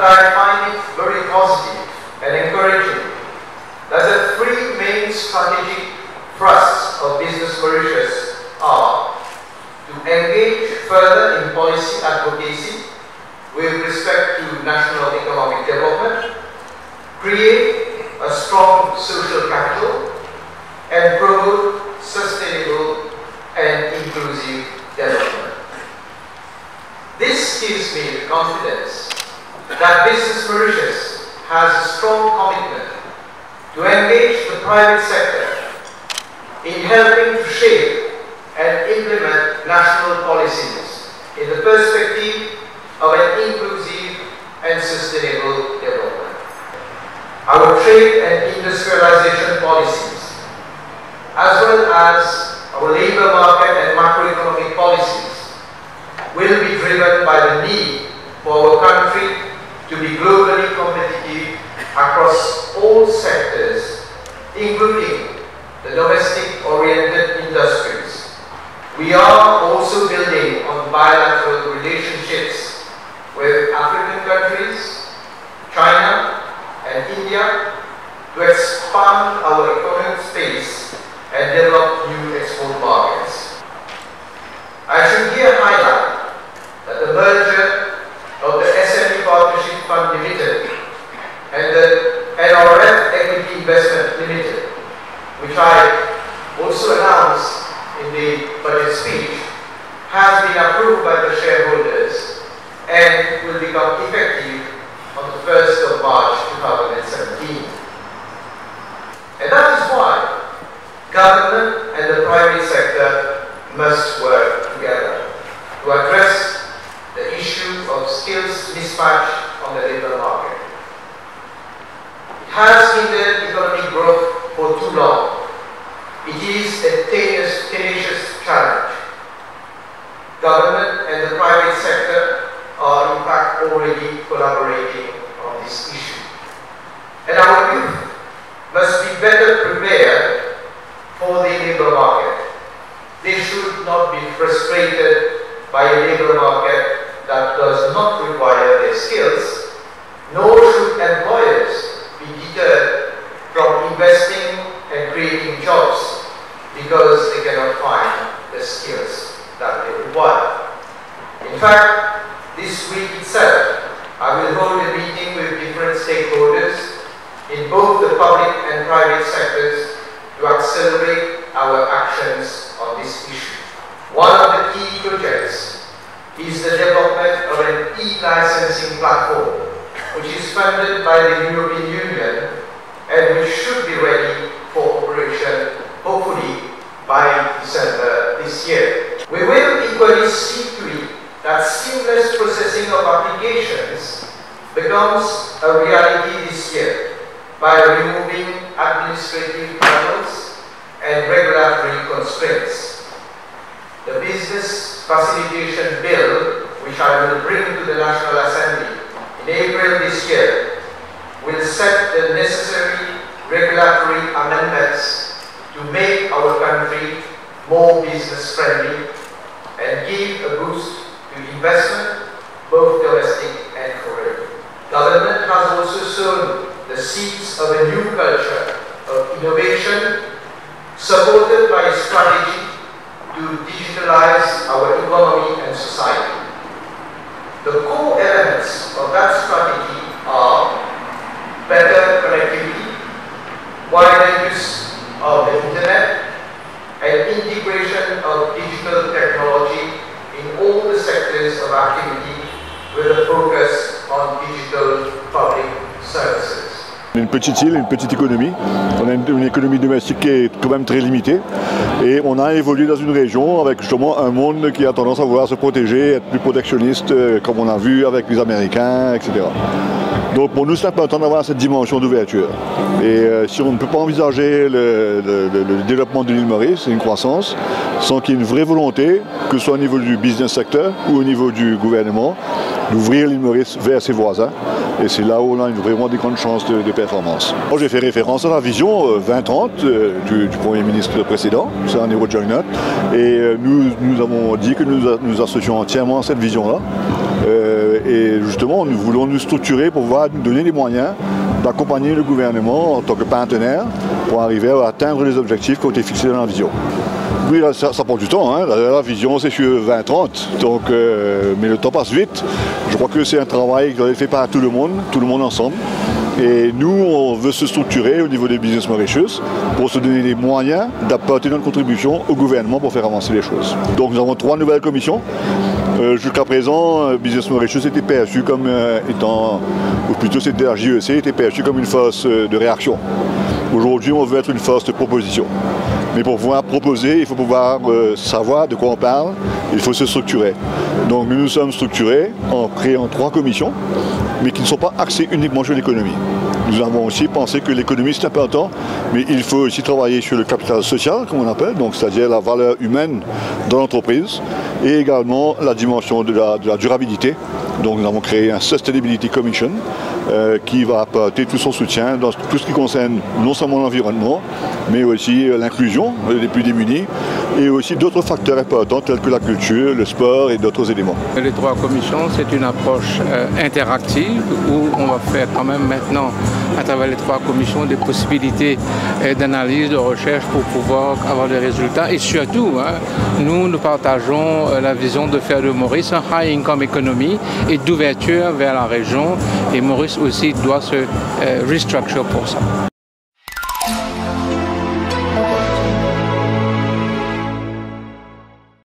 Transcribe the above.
I find it very positive and encouraging that the three main strategic thrusts of Business Mauritius are to engage further in policy advocacy with respect to national economic development, create a strong social capital, and promote sustainable and inclusive development. This gives me the confidence that Business Mauritius has a strong commitment to engage the private sector in helping to shape and implement national policies in the perspective of an inclusive and sustainable development. Our trade and industrialization policies, as well as our labor market and macroeconomic policies, will be driven by the need for our country to be globally competitive across all sectors, including the domestic-oriented industries. We are also building on bilateral relationships with African countries, China, and India to expand our economic space and develop new export markets. I should here highlight that the merger of the SME Partnership Fund Limited and the NRF Equity Investment Limited, which I also announced in the budget speech, has been approved by the shareholders and will become effective on the 1st of March 2017. And that is why government and the private sector must work together to address the issue of skills mismatch on the labor market. It has hindered economic growth for too long. It is a tenacious challenge. Government and the private sector are in fact already collaborating on this issue. And our youth must be better prepared for the labor market. They should not be frustrated by a labor market that does not require their skills, nor should employers be deterred from investing and creating jobs because they cannot find the skills that they require. In fact, this week itself, I will hold a meeting with different stakeholders in both the public and private sectors to accelerate our actions on this issue. One of the key projects is the development of an e-licensing platform, which is funded by the European Union and which should be ready for operation, hopefully, by December this year. We will equally see to it that seamless processing of applications becomes a reality this year by removing administrative hurdles and regulatory constraints. The Business Facilitation Bill, which I will bring to the National Assembly in April this year, will set the necessary regulatory amendments to make our country more business-friendly and give a boost to investment, both domestic and foreign. Government has also sown the seeds of a new culture of innovation, supported by a strategy to digitalize our economy and society. The core elements of that strategy are better connectivity, wider use of the internet, and integration of digital technology in all the sectors of activity with a focus on digital public services. Une petite île, une petite économie. On a une économie domestique qui est quand même très limitée. Et on a évolué dans une région avec justement un monde qui a tendance à vouloir se protéger, être plus protectionniste, comme on a vu avec les Américains, etc. Donc pour nous, c'est important d'avoir cette dimension d'ouverture. Et si on ne peut pas envisager le développement de l'île Maurice, une croissance, sans qu'il y ait une vraie volonté, que ce soit au niveau du business sector ou au niveau du gouvernement, d'ouvrir l'île Maurice vers ses voisins. Et c'est là où on a vraiment des grandes chances de performance. Moi, j'ai fait référence à la vision 2030 du Premier ministre précédent, c'est un Nero Joyner. Et nous avons dit que nous associons entièrement à cette vision-là. Et justement, nous voulons nous structurer pour pouvoir nous donner les moyens d'accompagner le gouvernement en tant que partenaire pour arriver à atteindre les objectifs qui ont été fixés dans la vision. Oui, là, ça prend du temps, hein. La vision c'est sur 2030, donc, mais le temps passe vite. Je crois que c'est un travail qui doit être fait par tout le monde ensemble. Et nous, on veut se structurer au niveau des business Mauritius pour se donner les moyens d'apporter notre contribution au gouvernement pour faire avancer les choses. Donc nous avons 3 nouvelles commissions. Jusqu'à présent, Business Mauritius était perçu comme étant, ou plutôt c'était la JEC, était perçu comme une force de réaction. Aujourd'hui, on veut être une force de proposition. Mais pour pouvoir proposer, il faut pouvoir savoir de quoi on parle, il faut se structurer. Donc nous nous sommes structurés en créant 3 commissions, mais qui ne sont pas axées uniquement sur l'économie. Nous avons aussi pensé que l'économie c'est important, mais il faut aussi travailler sur le capital social, comme on appelle, donc c'est-à-dire la valeur humaine dans l'entreprise, et également la dimension de la durabilité. Donc nous avons créé un Sustainability Commission qui va apporter tout son soutien dans tout ce qui concerne non seulement l'environnement, mais aussi l'inclusion des plus démunis, et aussi d'autres facteurs importants tels que la culture, le sport et d'autres éléments. Les 3 commissions, c'est une approche interactive où on va faire quand même maintenant, à travers les 3 commissions, des possibilités d'analyse, de recherche pour pouvoir avoir des résultats. Et surtout, nous partageons la vision de faire de Maurice un high income economy et d'ouverture vers la région. Et Maurice aussi doit se restructure pour ça.